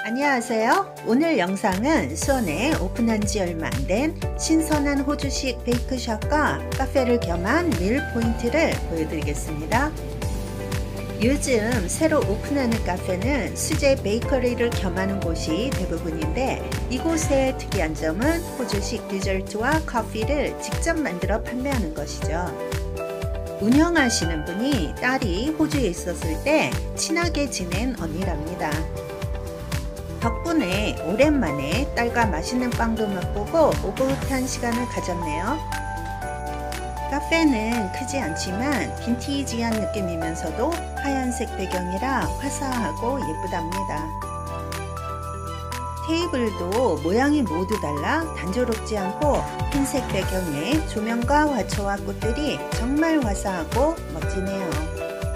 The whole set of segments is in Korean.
안녕하세요. 오늘 영상은 수원에 오픈한 지 얼마 안 된 신선한 호주식 베이크숍과 카페를 겸한 밀 포인트를 보여드리겠습니다. 요즘 새로 오픈하는 카페는 수제 베이커리를 겸하는 곳이 대부분인데, 이곳의 특이한 점은 호주식 디저트와 커피를 직접 만들어 판매하는 것이죠. 운영하시는 분이 딸이 호주에 있었을 때 친하게 지낸 언니랍니다. 덕분에 오랜만에 딸과 맛있는 빵도 맛보고 오붓한 시간을 가졌네요. 카페는 크지 않지만 빈티지한 느낌이면서도 하얀색 배경이라 화사하고 예쁘답니다. 테이블도 모양이 모두 달라 단조롭지 않고 흰색 배경에 조명과 화초와 꽃들이 정말 화사하고 멋지네요.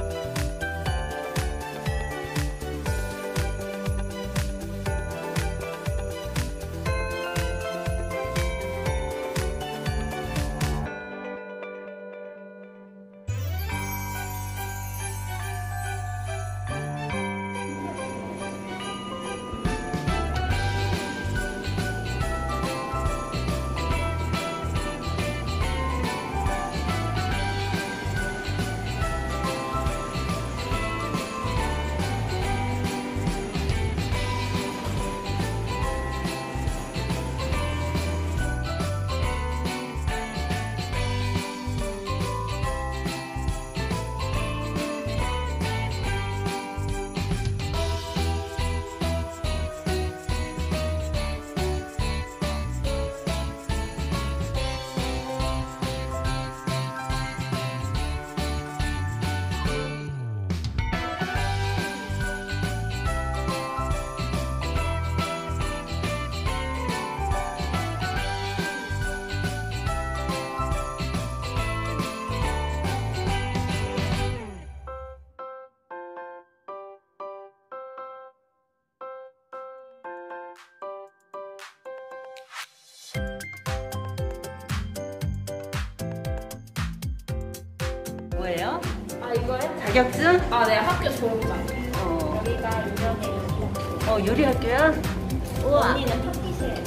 뭐예요? 이거요? 자격증? 네, 학교 졸업장. 여기가 유명해요. 요리학교야? 우와. 언니는 파티시에.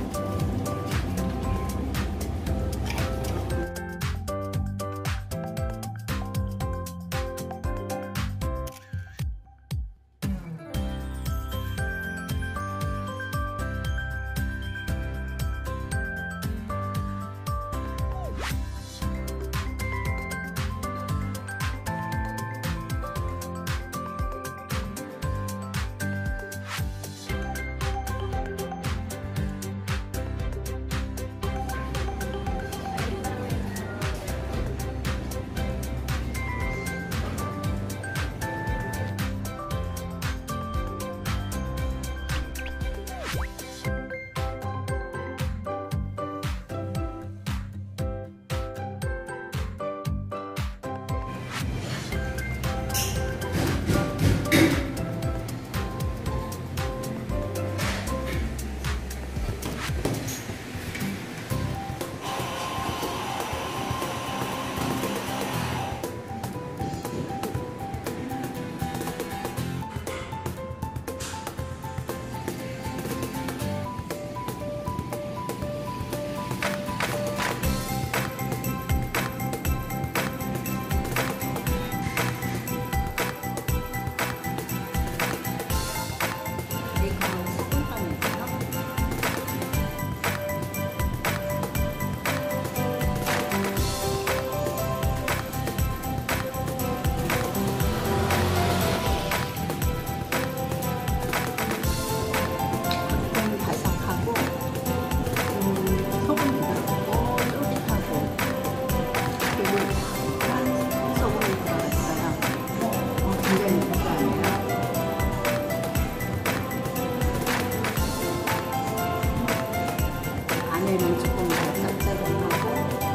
안에는 조금 더 짭짤하고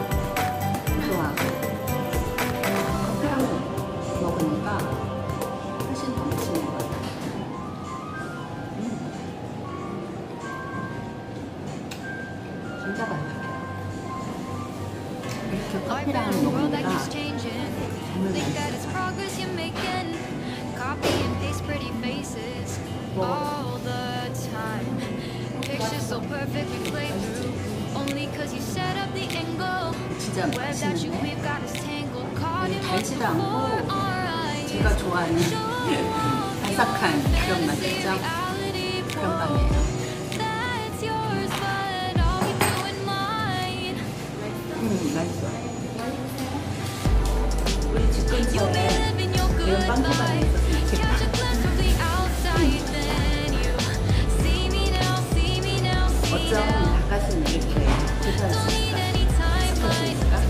고소하고 커피랑 먹으니까 훨씬 더 맛있는 것 같아요. 진짜 맛있어요. 이렇게 커피랑 먹으니까 정말 맛있어요. 진짜 맛있는데 달지도 않고 제가 좋아하는 바삭한 그런 맛이죠. 그런 밤이에요. 맛있어. 우리 집 근처에 매운 빵집가 있었으면 좋겠다. 어쩜 바깥은 이렇게 대단할 수 있을까? 싶을 수 있을까?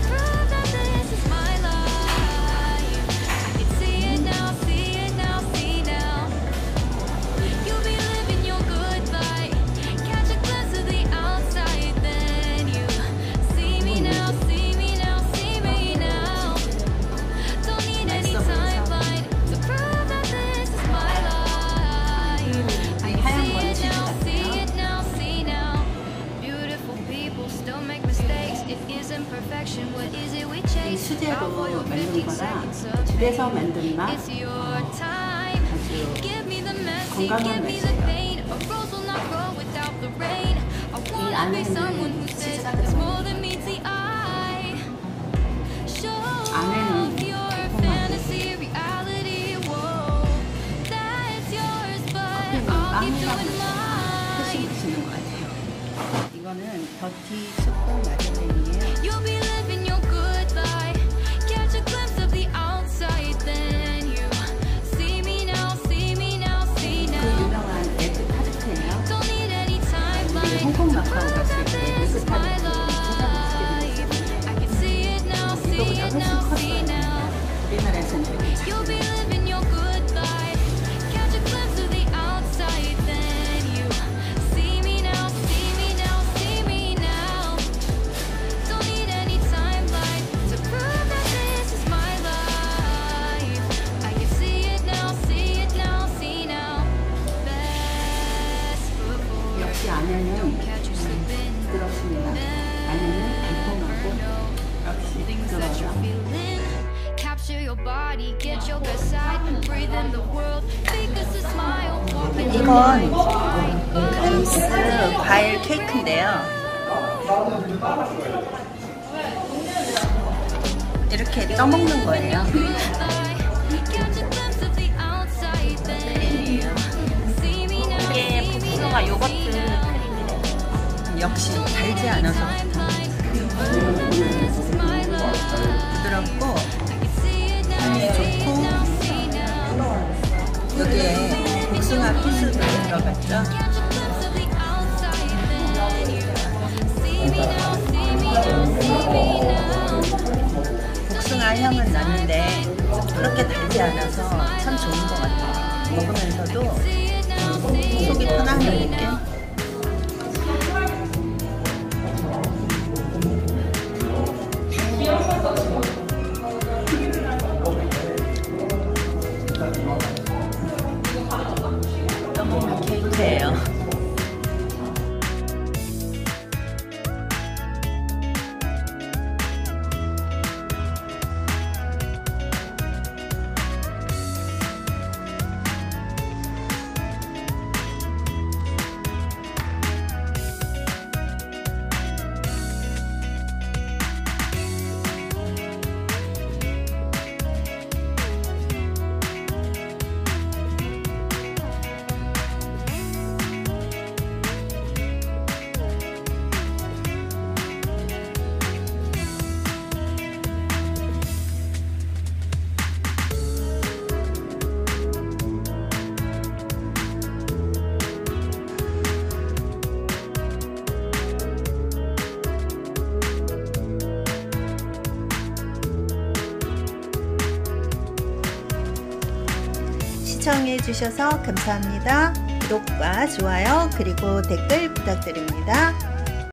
이 수제로 만든 거라 집에서 만든 맛 아주 건강한 맛이에요. 이 안에는 치즈가 들어갑니다. 안에는 달콤하고 커피는 빵이랑 훨씬 드시는 것 같아요. 이거는 더티 초코 마들렌이에요. 홍콩 마카오 갔을 때 에그 타르트 이거보다 훨씬 컸어요. 우리나라에서는 되게 작아요. 역시 안에는 부드럽습니다. 안에는 달콤하고 역시 부드러워요. 이건 크림스 과일 케이크인데요. 이렇게 떠먹는 거예요. 이게 복숭아 요거트 크림이래요. 역시 달지 않아서 부드럽고 향이 좋고 여기에 복숭아 피스도 들어갔죠. 복숭아 향은 나는데 그렇게 달지 않아서 참 좋은 것 같아요. 먹으면서도 속이 편안한 느낌? 떠먹는 케이크예요. 시청해 주셔서 감사합니다. 구독과 좋아요 그리고 댓글 부탁드립니다.